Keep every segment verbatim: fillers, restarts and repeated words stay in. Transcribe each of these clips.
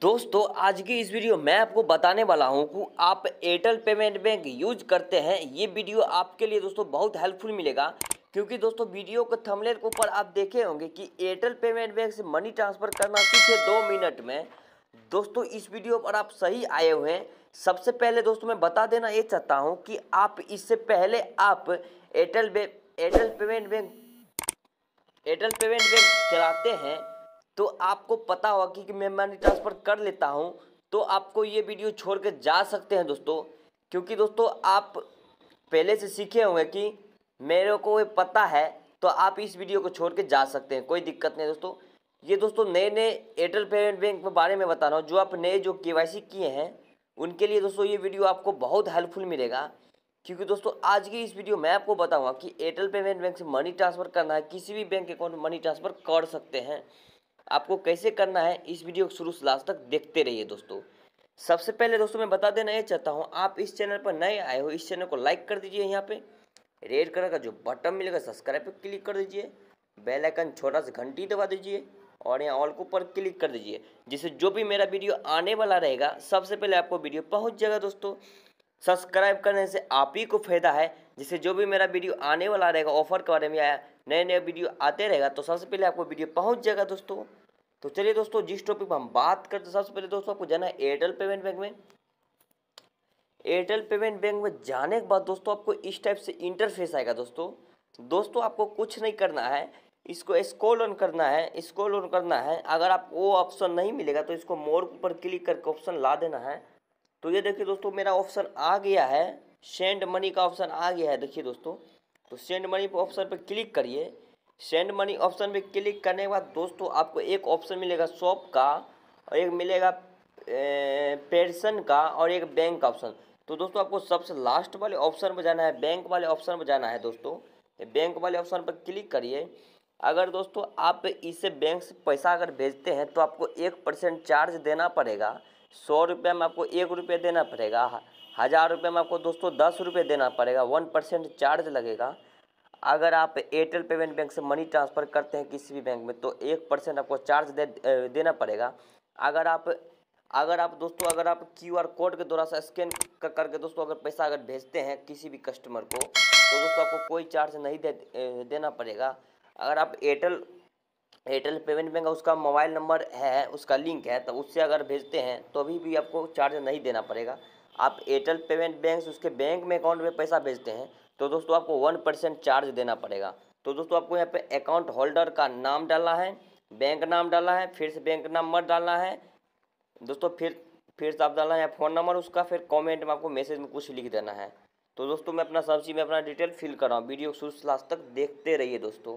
दोस्तों आज की इस वीडियो में आपको बताने वाला हूं कि आप एयरटेल पेमेंट बैंक यूज करते हैं। ये वीडियो आपके लिए दोस्तों बहुत हेल्पफुल मिलेगा, क्योंकि दोस्तों वीडियो के थंबनेल के ऊपर आप देखे होंगे कि एयरटेल पेमेंट बैंक से मनी ट्रांसफ़र करना सीखे दो मिनट में। दोस्तों इस वीडियो पर आप सही आए हुए हैं। सबसे पहले दोस्तों मैं बता देना ये चाहता हूँ कि आप इससे पहले आप Airtel Airtel payment bank Airtel payment bank चलाते हैं तो आपको पता होगा कि, कि मैं मनी ट्रांसफ़र कर लेता हूं, तो आपको ये वीडियो छोड़ के जा सकते हैं दोस्तों। क्योंकि दोस्तों आप पहले से सीखे होंगे कि मेरे को ये पता है, तो आप इस वीडियो को छोड़ के जा सकते हैं, कोई दिक्कत नहीं दोस्तों। ये दोस्तों नए नए एयरटेल पेमेंट बैंक के बारे में बता रहा हूँ। जो आप नए जो के वाई सी किए हैं उनके लिए दोस्तों ये वीडियो आपको बहुत हेल्पफुल मिलेगा। क्योंकि दोस्तों आज की इस वीडियो में आपको बताऊंगा कि एयरटेल पेमेंट बैंक से मनी ट्रांसफ़र करना है, किसी भी बैंक अकाउंट में मनी ट्रांसफ़र कर सकते हैं। आपको कैसे करना है इस वीडियो को शुरू से लास्ट तक देखते रहिए दोस्तों। सबसे पहले दोस्तों मैं बता देना ये चाहता हूँ, आप इस चैनल पर नए आए हो इस चैनल को लाइक कर दीजिए। यहाँ पे रेड कलर का जो बटन मिलेगा सब्सक्राइब पर क्लिक कर दीजिए, बेल आइकन छोटा सा घंटी दबा दीजिए और यहाँ ऑल के ऊपर क्लिक कर दीजिए, जिससे जो भी मेरा वीडियो आने वाला रहेगा सबसे पहले आपको वीडियो पहुँच जाएगा दोस्तों। सब्सक्राइब करने से आप ही को फायदा है, जिससे जो भी मेरा वीडियो आने वाला रहेगा ऑफर के बारे में या नए नए वीडियो आते रहेगा तो सबसे पहले आपको वीडियो पहुंच जाएगा दोस्तों। तो चलिए दोस्तों जिस टॉपिक पर हम बात करते हैं, सबसे पहले दोस्तों आपको जाना है एयरटेल पेमेंट बैंक में। एयरटेल पेमेंट बैंक में जाने के बाद दोस्तों आपको इस टाइप से इंटरफेस आएगा दोस्तों। दोस्तों आपको कुछ नहीं करना है, इसको स्क्रॉल ऑन करना है, स्क्रॉल ऑन करना है। अगर आपको वो ऑप्शन नहीं मिलेगा तो इसको मोर के ऊपर क्लिक करके ऑप्शन ला देना है। तो ये देखिए दोस्तों मेरा ऑप्शन आ गया है, सेंड मनी का ऑप्शन आ गया है। देखिए दोस्तों, तो सेंड मनी ऑप्शन पर क्लिक करिए। सेंड मनी ऑप्शन पे क्लिक करने के बाद दोस्तों आपको एक ऑप्शन मिलेगा शॉप का और एक मिलेगा पेर्सन का और एक बैंक का ऑप्शन। तो दोस्तों आपको सबसे लास्ट वाले ऑप्शन पर जाना है, बैंक वाले ऑप्शन पर जाना है दोस्तों। बैंक वाले ऑप्शन पर क्लिक करिए। अगर दोस्तों आप इससे बैंक से पैसा अगर भेजते हैं तो आपको एक परसेंट चार्ज देना पड़ेगा। सौ रुपये में आपको एक रुपये देना पड़ेगा, हज़ार रुपये में आपको दोस्तों दस रुपये देना पड़ेगा, वन परसेंट चार्ज लगेगा। अगर आप एयरटेल पेमेंट बैंक से मनी ट्रांसफ़र करते हैं किसी भी बैंक में तो एक परसेंट आपको चार्ज दे देना पड़ेगा। अगर आप अगर आप दोस्तों अगर आप क्यू आर कोड के द्वारा से स्कैन कर करके दोस्तों अगर पैसा अगर भेजते हैं किसी भी कस्टमर को तो दोस्तों आपको कोई चार्ज नहीं दे देना पड़ेगा। अगर आप एयरटेल एयरटेल पेमेंट बैंक का उसका मोबाइल नंबर है, उसका लिंक है, तो उससे अगर भेजते हैं तो अभी भी आपको चार्ज नहीं देना पड़ेगा। आप एयरटेल पेमेंट बैंक से उसके बैंक में अकाउंट में पैसा भेजते हैं तो दोस्तों आपको वन परसेंट चार्ज देना पड़ेगा। तो दोस्तों आपको यहाँ पे अकाउंट होल्डर का नाम डालना है, बैंक नाम डालना है, फिर से बैंक नंबर डालना है दोस्तों, फिर फिर से आप डालना है फ़ोन नंबर उसका, फिर कमेंट में आपको मैसेज में कुछ लिख देना है। तो दोस्तों मैं अपना सब चीज़ में अपना डिटेल फिल कर रहा हूँ, वीडियो शुरू से लास्ट तक देखते रहिए दोस्तों।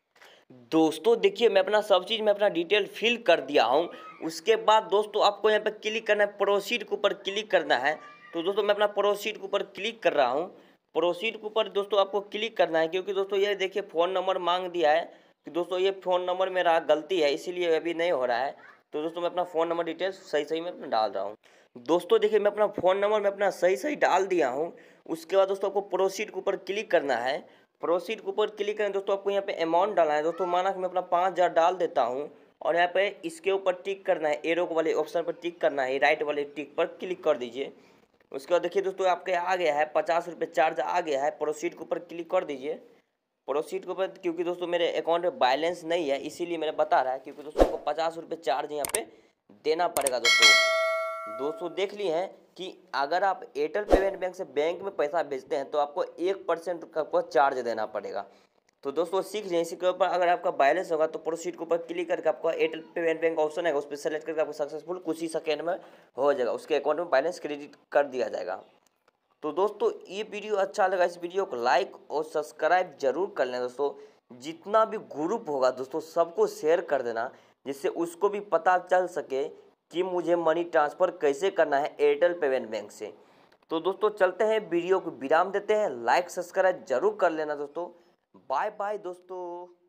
दोस्तों देखिए मैं अपना सब चीज़ में अपना डिटेल फिल कर दिया हूँ। उसके बाद दोस्तों आपको यहाँ पे क्लिक करना है, प्रोसीड के ऊपर क्लिक करना है। तो दोस्तों मैं अपना प्रोसीड के ऊपर क्लिक कर रहा हूँ। प्रोसीड के ऊपर दोस्तों आपको क्लिक करना है, क्योंकि दोस्तों ये देखिए फ़ोन नंबर मांग दिया है कि दोस्तों ये फ़ोन नंबर मेरा गलती है, इसीलिए अभी नहीं हो रहा है। तो दोस्तों मैं अपना फ़ोन नंबर डिटेल्स सही सही में अपना डाल रहा हूँ। दोस्तों देखिए मैं अपना फ़ोन नंबर में अपना सही सही डाल दिया हूँ। उसके बाद दोस्तों आपको प्रोसीड के ऊपर क्लिक करना है। प्रोसीड के ऊपर क्लिक करें दोस्तों आपको यहाँ पे अमाउंट डालना है। दोस्तों माना कि मैं अपना पाँच हज़ार डाल देता हूँ और यहाँ पे इसके ऊपर टिक करना है, एरो वाले ऑप्शन पर टिक करना है, राइट वाले टिक पर क्लिक कर दीजिए। उसके बाद देखिए दोस्तों आपके आ गया है पचास रुपये चार्ज आ गया है। प्रोसीड के ऊपर क्लिक कर दीजिए। प्रोसीड के ऊपर क्योंकि दोस्तों मेरे अकाउंट में बैलेंस नहीं है इसीलिए मेरा बता रहा है, क्योंकि दोस्तों आपको पचास रुपये चार्ज यहाँ पे देना पड़ेगा दोस्तों। दोस्तों देख लिए हैं कि अगर आप एयरटेल पेमेंट बैंक से बैंक में पैसा भेजते हैं तो आपको एक परसेंट का चार्ज देना पड़ेगा। तो दोस्तों सीख लें। इसी के ऊपर अगर आपका बैलेंस होगा तो प्रोसीड के ऊपर क्लिक करके आपका एयरटेल पेमेंट बैंक ऑप्शन है उस पर सेलेक्ट करके आपको सक्सेसफुल कुछ ही सेकेंड में हो जाएगा, उसके अकाउंट में बैलेंस क्रेडिट कर दिया जाएगा। तो दोस्तों ये वीडियो अच्छा लगा, इस वीडियो को लाइक और सब्सक्राइब जरूर कर लें दोस्तों। जितना भी ग्रुप होगा दोस्तों सबको शेयर कर देना, जिससे उसको भी पता चल सके कि मुझे मनी ट्रांसफ़र कैसे करना है एयरटेल पेमेंट बैंक से। तो दोस्तों चलते हैं, वीडियो को विराम देते हैं, लाइक सब्सक्राइब जरूर कर लेना दोस्तों। बाय बाय दोस्तों।